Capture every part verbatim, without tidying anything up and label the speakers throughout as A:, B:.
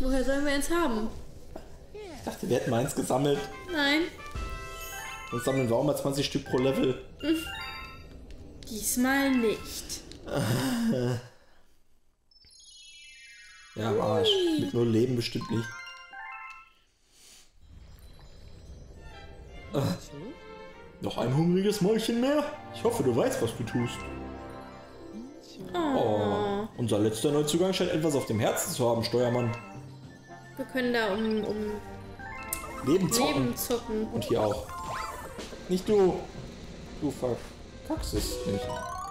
A: Woher sollen wir eins haben?
B: Ich dachte, wir hätten mal eins gesammelt.
A: Nein.
B: Sonst sammeln wir auch mal zwanzig Stück pro Level.
A: Diesmal nicht.
B: Ja, am Arsch. Mit null Leben bestimmt nicht. Äh. Noch ein hungriges Mäulchen mehr? Ich hoffe, du weißt, was du tust.
A: Oh.
B: Oh. Unser letzter Neuzugang scheint etwas auf dem Herzen zu haben, Steuermann.
A: Wir können da um, um
B: Leben zocken.
A: Leben zocken.
B: Und hier auch. Nicht du. Du verkackst es nicht.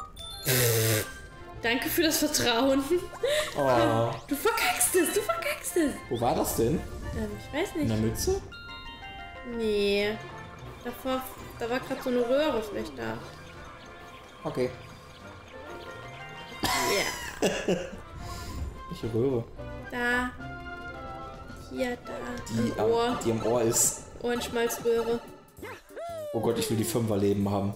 A: Danke für das Vertrauen.
B: Oh.
A: Du verkackst es, du verkackst es.
B: Wo war das denn?
A: Ähm, ich weiß
B: In der
A: nicht.
B: Mütze?
A: Nee. Davor, da war gerade so eine Röhre vielleicht da.
B: Okay.
A: Ja.
B: Welche Röhre?
A: Da. Hier, da.
B: Die,
A: Im
B: am,
A: Ohr.
B: die am Ohr ist.
A: Ohrenschmalzröhre.
B: Oh Gott, ich will die Fünferleben haben.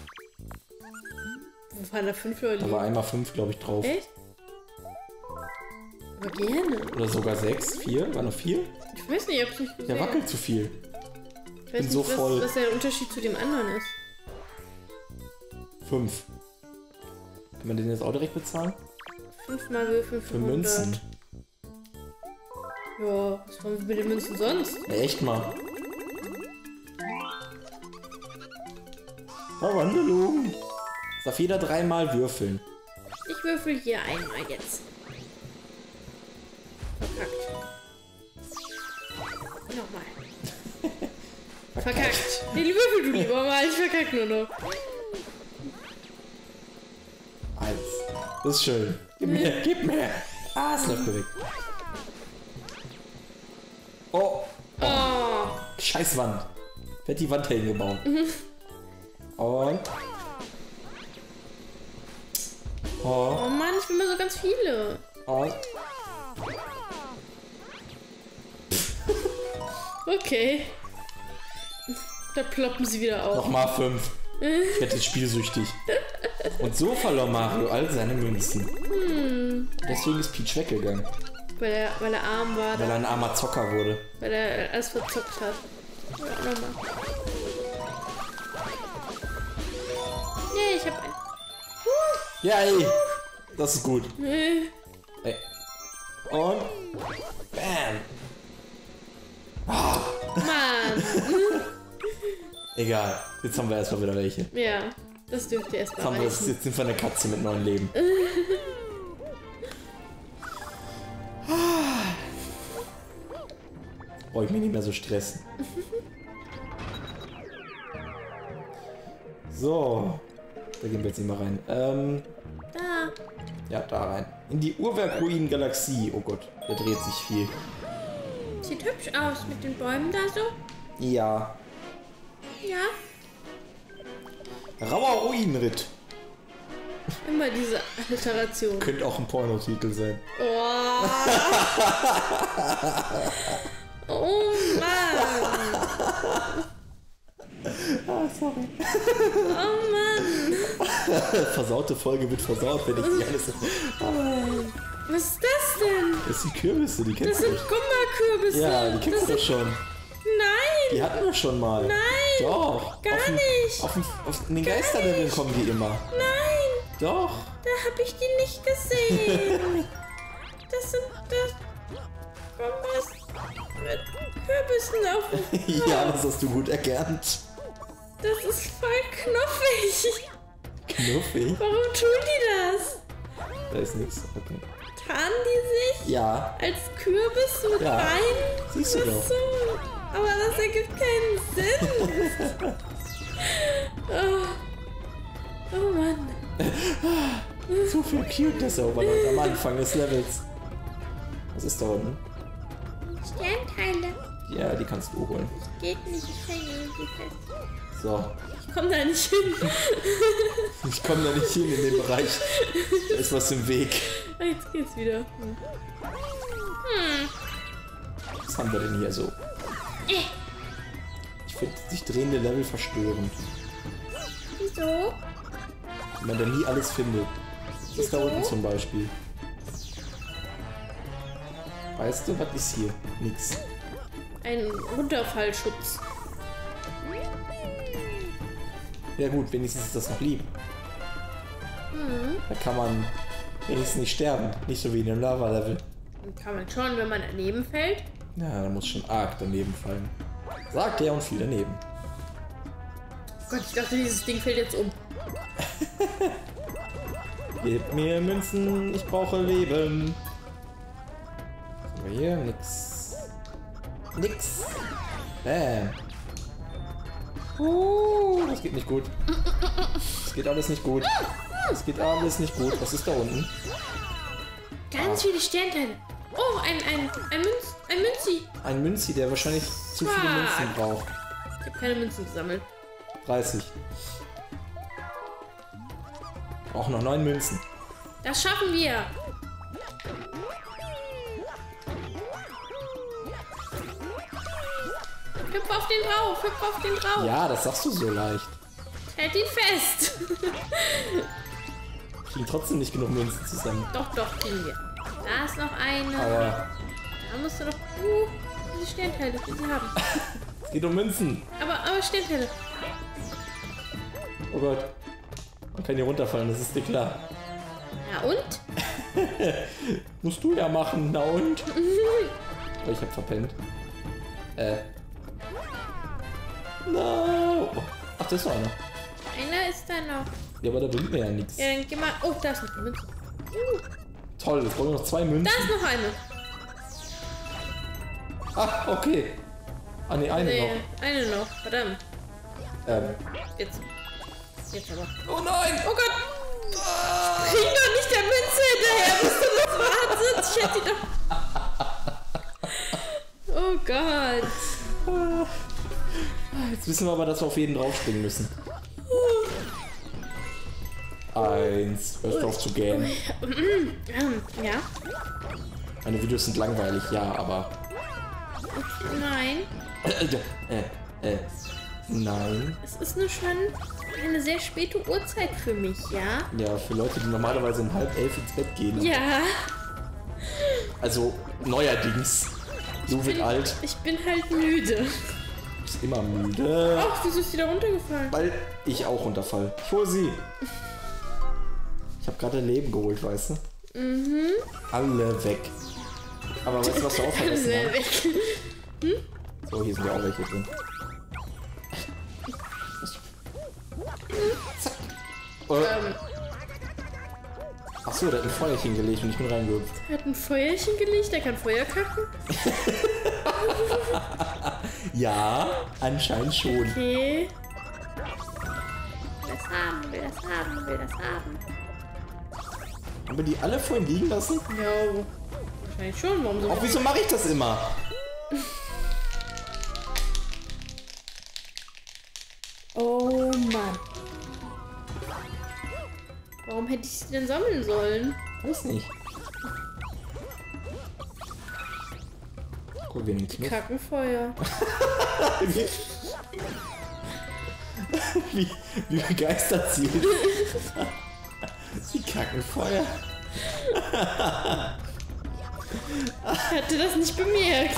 A: Wo waren da fünf Leute?
B: Da war einmal fünf, glaube ich, drauf.
A: Echt? Aber gerne.
B: Oder sogar sechs, vier? War noch vier?
A: Ich weiß nicht, ich hab's nicht gesehen.
B: Der wackelt zu viel.
A: Ich weiß
B: bin
A: nicht,
B: so
A: was,
B: voll.
A: was der Unterschied zu dem anderen ist.
B: Fünf. Kann man den jetzt auch direkt bezahlen?
A: Fünfmal Würfel für
B: Für Münzen.
A: Ja, was wollen wir mit den Münzen sonst?
B: Ja, echt mal. Verwandlung. Darf jeder dreimal würfeln.
A: Ich würfel hier einmal jetzt. Verkackt. Nochmal. Verkackt. Nee, würfel du lieber mal, ich verkack nur noch.
B: Eins. Das ist schön. Gib mir, gib mir. Ah, es läuft mir weg. Oh.
A: Oh.
B: Scheiß Wand. Wer hat die Wand hingebaut? Und. Oh.
A: Oh Mann, ich will mal so ganz viele.
B: Und.
A: Okay. Da ploppen sie wieder auf.
B: Nochmal fünf. Ich werde jetzt spielsüchtig. Und so verlor Mario all seine Münzen.
A: Hm.
B: Deswegen ist Peach weggegangen.
A: Weil er, weil er arm war.
B: Weil er ein armer Zocker wurde.
A: Weil er alles verzockt hat. Ja, nochmal. Nee, ich hab ein.
B: Ja, ey. Das ist gut.
A: Nee.
B: Ey. Und. Bam. Ah.
A: Mann.
B: Egal. Jetzt haben wir erstmal wieder welche.
A: Ja, das dürfte erst
B: Jetzt,
A: mal
B: haben wir,
A: reichen.
B: jetzt sind wir eine Katze mit neuen Leben. Brauche ich mich nicht mehr so stressen. So. Da gehen wir jetzt nicht mal rein. Ähm.
A: Da.
B: Ja, da rein. In die Uhrwerk-Ruinen-Galaxie. Oh Gott, der dreht sich viel.
A: Sieht hübsch aus mit den Bäumen da so.
B: Ja.
A: Ja.
B: Rauer Ruinenritt.
A: Immer diese Alteration.
B: Könnte auch ein Pornotitel sein.
A: Oh. Oh Mann.
B: Ah, sorry.
A: Oh Mann.
B: Versaute Folge wird versaut, wenn ich die alles...
A: Was ist das denn?
B: Das sind Kürbisse, die
A: Das
B: kennst du
A: sind
B: doch.
A: Gummerkürbisse.
B: Ja, die kennst
A: das
B: du doch
A: sind...
B: schon.
A: Nein.
B: Die hatten wir schon mal.
A: Nein.
B: Doch.
A: Gar
B: auf den,
A: nicht.
B: Auf, den, auf den Geisterleveln kommen die immer.
A: Nein.
B: Doch.
A: Da habe ich die nicht gesehen. Das sind das Gummers mit Kürbissen auf dem Kopf.
B: Ja, das hast du gut erkannt.
A: Das ist voll knuffig.
B: Knuffig?
A: Warum tun die das?
B: Da ist nichts. Okay.
A: Tarnen die sich
B: Ja.
A: als Kürbis mit
B: Ja.
A: rein?
B: Siehst du
A: Ach
B: doch.
A: so. Aber das ergibt keinen Sinn. oh. oh Mann.
B: Zu viel Cuteness Overload am Anfang des Levels. Was ist da unten?
A: Sternteile.
B: Ja, die kannst du holen.
A: Geht nicht, ich hänge irgendwie fest.
B: So.
A: Ich komm da nicht hin.
B: Ich komme da nicht hin in den Bereich. Da ist was im Weg.
A: Ah, jetzt geht's wieder. Hm. Hm.
B: Was haben wir denn hier so? Ich finde sich drehende Level verstörend.
A: Wieso?
B: Wenn man da nie alles findet. Das ist da unten zum Beispiel. Weißt du, was ist hier? Nix.
A: Ein Runterfallschutz.
B: Ja gut, wenigstens ist das noch lieb.
A: Mhm.
B: Da kann man wenigstens nicht sterben. Nicht so wie in dem Lava-Level.
A: Dann kann man schon, wenn man daneben fällt.
B: Ja, da muss schon arg daneben fallen. Sagt er und fiel daneben.
A: Oh Gott, ich dachte, dieses Ding fällt jetzt um.
B: Gib mir Münzen, ich brauche Leben. Was haben wir hier? Nix. Nix. Bäm. Uh, das geht nicht gut. Das geht alles nicht gut. Das geht alles nicht gut. Was ist da unten?
A: Ganz viele Sternteile. Oh, ein, ein, ein, Münz, ein Münzi.
B: Ein Münzi, der wahrscheinlich zu viele Münzen braucht.
A: Ich habe keine Münzen gesammelt.
B: dreißig. Auch noch neun Münzen.
A: Das schaffen wir. Hüpf auf den drauf, hüpf auf den drauf.
B: Ja, das sagst du so leicht.
A: Halt ihn fest.
B: Kriegen trotzdem nicht genug Münzen zusammen.
A: Doch, doch, kriegen wir. Da ist noch eine.
B: Aber
A: Da musst du doch... Uh, diese Sternteile, die sie haben.
B: es geht um Münzen.
A: Aber, aber Sternteile.
B: Oh Gott. Man kann hier runterfallen, das ist dir klar.
A: Ja, und?
B: Musst du ja machen, na und? Oh, ich hab verpennt. Äh. No. Ach, da ist noch einer.
A: Einer ist da noch.
B: Ja, aber da bringt mir ja nichts.
A: Ja, dann geh mal... Oh, da ist noch eine Münze. Uh,
B: Toll, jetzt brauchen wir noch zwei Münzen.
A: da ist noch eine.
B: Ah, okay. Ah, ne, eine
A: Nee,
B: noch.
A: eine noch. Verdammt.
B: Ähm.
A: Jetzt. Jetzt aber.
B: Oh nein!
A: Oh Gott! Bring doch nicht der Münze hinterher, bis du das wartest. Ich hätte die doch... Oh Gott.
B: Jetzt wissen wir aber, dass wir auf jeden draufspringen müssen. Eins. Hörst du auf zu gähnen?
A: Ja?
B: Meine Videos sind langweilig, ja, aber...
A: Nein.
B: Äh, äh, äh. Nein.
A: Es ist nur schon eine sehr späte Uhrzeit für mich, ja?
B: Ja, für Leute, die normalerweise um halb elf ins Bett gehen.
A: Ja.
B: Also neuerdings. So wird
A: bin,
B: alt.
A: Ich bin halt müde.
B: Ist immer müde.
A: Ach, wieso ist die da runtergefallen?
B: Weil ich auch runterfall. Ich hol sie. Ich habe gerade Leben geholt, weißt du?
A: Mhm.
B: Alle weg. Aber weißt du, was wir auch vergessen
A: Alle
B: haben?
A: weg. Hm?
B: So, hier sind ja auch welche drin. Zack. Äh.
A: Ähm,
B: Achso, der hat ein Feuerchen gelegt und ich bin reingehüpft.
A: er hat ein Feuerchen gelegt, der kann Feuer kacken.
B: Ja, anscheinend schon.
A: Okay. Will das haben, will das haben, will das haben.
B: Haben wir die alle vorhin liegen lassen?
A: Ja, wahrscheinlich schon. Warum so?
B: Auch wieso mache ich das immer?
A: Oh Mann. Warum hätte ich sie denn sammeln sollen?
B: Weiß nicht. Guck, wir nehmen Knuff.
A: Kackenfeuer.
B: wie, wie, wie begeistert sie ist. Sie kacken Feuer.
A: Ich hatte das nicht bemerkt.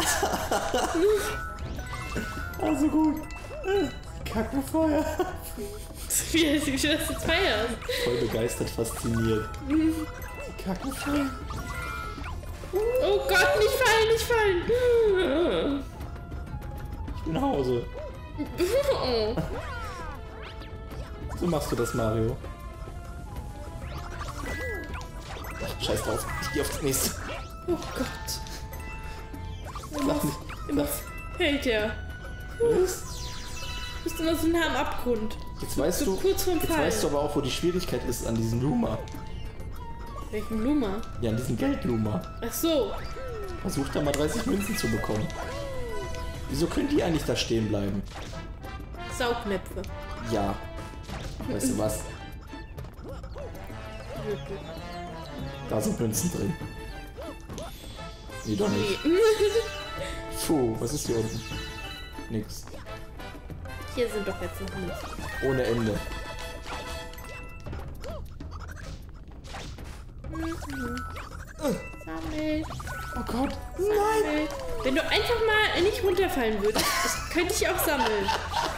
B: Also gut. Sie kacken Feuer.
A: Wie hast du geschafft, dass du jetzt feierst?
B: Voll begeistert, fasziniert. Sie kacken Feuer.
A: Oh Gott, nicht fallen, nicht fallen.
B: Ich bin nach Hause.
A: Oh.
B: So machst du das, Mario. Scheiß drauf. Ich geh auf das nächste.
A: Oh Gott.
B: Lach nicht.
A: Immer fällt er.
B: Was?
A: Du bist immer so nah am Abgrund.
B: Jetzt weißt
A: So
B: du,
A: kurz vorm
B: jetzt
A: Fall.
B: weißt du aber auch, wo die Schwierigkeit ist an diesem Luma.
A: Welchen Luma?
B: Ja, an diesem Geldluma.
A: Ach so.
B: Versuch da mal dreißig Münzen zu bekommen. Wieso können die eigentlich da stehen bleiben?
A: Saugnäpfe.
B: Ja. Weißt du was? Da sind Münzen drin. Nee, doch nicht.
A: Nee.
B: Puh, was ist hier unten? Nix.
A: Hier sind doch jetzt noch Münzen.
B: Ohne Ende.
A: Sammel.
B: Oh Gott.
A: Sammel. Wenn du einfach mal nicht runterfallen würdest, das könnte ich auch sammeln.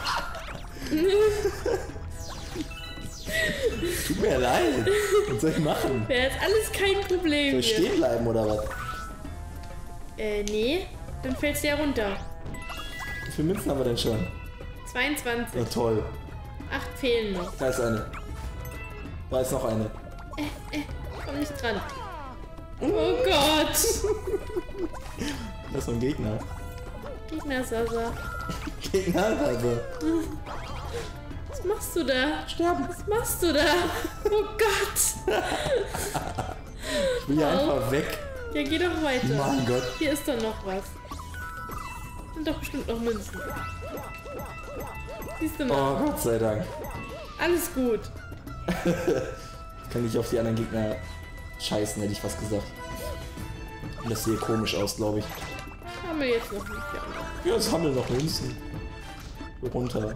B: Tut mir leid. Was soll ich machen?
A: Wäre jetzt alles kein Problem.
B: Soll ich
A: hier.
B: stehen bleiben oder was?
A: Äh, nee. Dann fällst du ja runter.
B: Wie viele Münzen haben wir denn schon?
A: zweiundzwanzig.
B: Na toll.
A: Acht fehlen noch.
B: Da ist eine. Da ist noch eine.
A: Äh, äh, komm nicht dran. Oh Gott.
B: Da ist noch ein Gegner.
A: Gegner, Sasa.
B: Gegner, also.
A: Was machst du da?
B: Sterben.
A: Was machst du da? Oh Gott.
B: Ich will hier
A: Au.
B: einfach weg.
A: Ja, geh doch weiter.
B: Mein Gott.
A: Hier ist doch noch was. Sind doch bestimmt noch Münzen. Siehst du mal.
B: Oh, Gott sei Dank.
A: Alles gut.
B: Kann ich auf die anderen Gegner scheißen, hätte ich was gesagt. Und das sieht komisch aus, glaube ich.
A: Haben wir jetzt noch nicht. Ja.
B: Ja, es haben wir noch Münzen. Runter.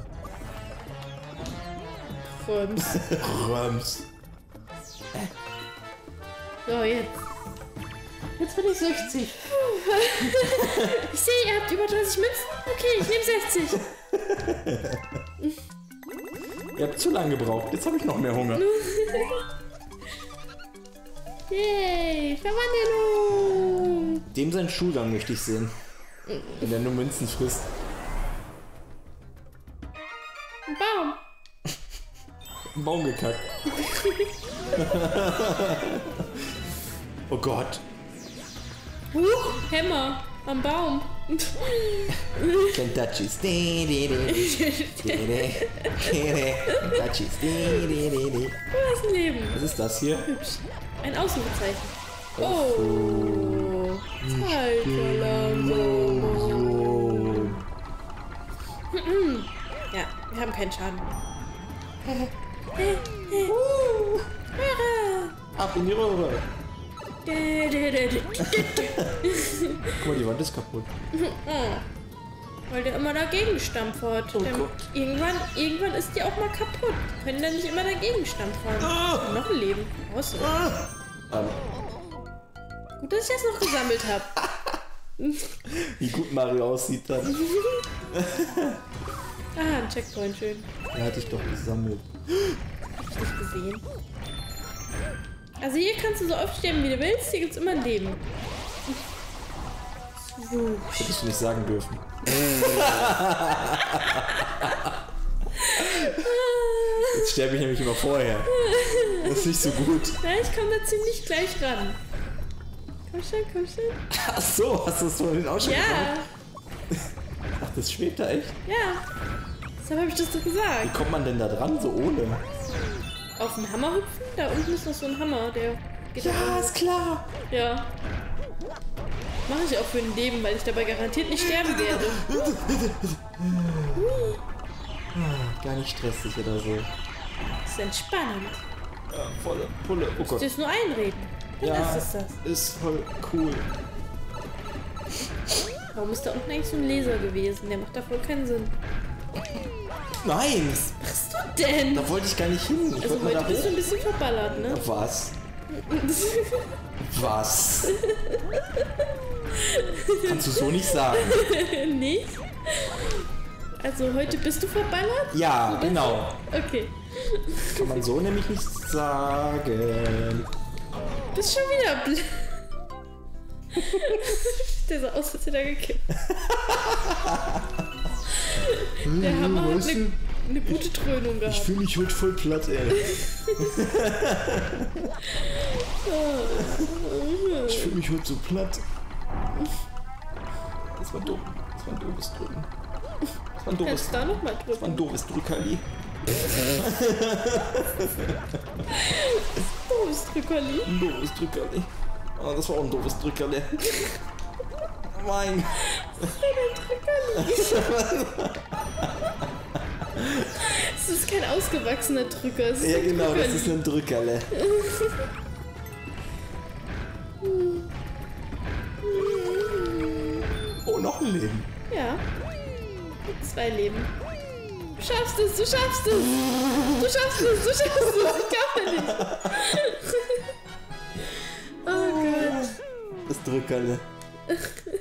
A: Röms.
B: Röms.
A: So, jetzt. Jetzt bin ich sechzig. Ich sehe, ihr habt über dreißig Münzen. Okay, ich nehme sechzig.
B: Ihr habt zu lange gebraucht. Jetzt habe ich noch mehr Hunger.
A: Yay, Verwandlung.
B: Dem seinen Schulgang möchte ich sehen. Wenn er nur Münzen frisst.
A: Ein Baum.
B: Ein Baum gekackt. Oh Gott.
A: Huch, Hämmer am Baum.
B: Kentucky's. Kentucky's.
A: Du hast ein Leben.
B: Was ist das hier?
A: Hübsch. Ein Ausrufezeichen. Oh. Zeit langsam. Ja, wir haben keinen Schaden.
B: Ab in die Röhre. Guck mal, die Wand ist kaputt.
A: Weil der immer dagegen stampfert.
B: Oh
A: Der,
B: Gott.
A: irgendwann, irgendwann ist die auch mal kaputt. Können dann nicht immer dagegen stampfern.
B: Ah.
A: Noch ein Leben. Raus.
B: Ähm,
A: Gut, dass ich das noch gesammelt habe.
B: wie gut Mario aussieht dann.
A: Ah, ein Checkpoint, schön.
B: Den hatte ich doch gesammelt.
A: Hab ich nicht gesehen. Also hier kannst du so oft sterben, wie du willst. Hier gibt's immer ein Leben. Swoosh.
B: Hättest du nicht sagen dürfen. Jetzt sterbe ich nämlich immer vorher. Das ist nicht so gut.
A: Na, ich komme da ziemlich gleich ran. Komm schon, komm schon.
B: Ach so, hast du das vorhin auch schon
A: Ja,
B: gesagt? Ach, das schwebt da echt?
A: ja. Deshalb habe ich das doch
B: Wie
A: gesagt.
B: kommt man denn da dran, so ohne?
A: Auf den Hammer hüpfen? Da unten ist noch so ein Hammer, der geht
B: Ja,
A: da-
B: ist klar.
A: Ja. Mache ich auch für ein Leben, weil ich dabei garantiert nicht sterben werde.
B: Gar nicht stressig oder so.
A: Das ist entspannend.
B: Ja, volle Pulle. Oh
A: Du
B: Gott.
A: musst nur einreden. Dann
B: Ja,
A: ist es das.
B: ist voll cool.
A: Warum ist da unten eigentlich so ein Laser gewesen? Der macht da voll keinen Sinn.
B: Nein,
A: Was machst du denn?
B: da wollte ich gar nicht hin. Ich
A: Also
B: wollte nur
A: heute
B: da
A: bist du
B: hoch.
A: ein bisschen verballert, ne?
B: Was? Was? Kannst du so nicht sagen.
A: Nicht? Also heute bist du verballert?
B: Ja, genau.
A: Okay.
B: Kann man so nämlich nicht sagen.
A: Bist schon wieder bl Der sah aus, als hätte er gekippt. Der Hammer hat
B: weißt
A: eine, eine gute Dröhnung
B: Ich
A: gehabt.
B: fühle mich heute voll platt, ey. Ich fühle mich heute so platt. Das war dumm. Das war ein doofes Drücken. Das war ein doofes,
A: Kannst du da nochmal
B: das war
A: drücken?
B: ein doofes Drückerli.
A: Oh, ist Drückerli.
B: Ein doofes Drückerli. Oh, das war auch ein doofes Drückerli. Mein.
A: Das ist kein ausgewachsener Drücker. Es ist
B: Ja
A: ein
B: genau, das
A: Drückerli.
B: ist ein Drückerle. Oh, noch ein Leben.
A: Ja. Zwei Leben. Du schaffst es, du schaffst es! Du schaffst es, du schaffst es! Ich kann nicht! Oh Gott.
B: Drückerle.